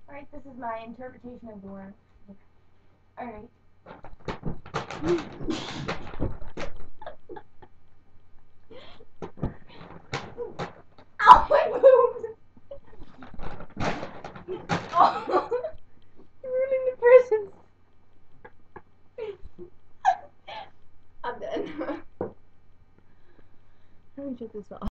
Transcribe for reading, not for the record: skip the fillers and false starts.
Alright, this is my interpretation of the word. Alright. Ow, my boobs! Oh, you're ruining the person. I'm done. Let me check this off.